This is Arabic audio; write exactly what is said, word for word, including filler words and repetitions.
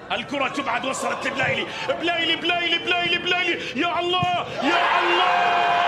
الكرة تبعد، وصلت لبلايلي، بلايلي بلايلي بلايلي بلايلي، يا الله يا الله.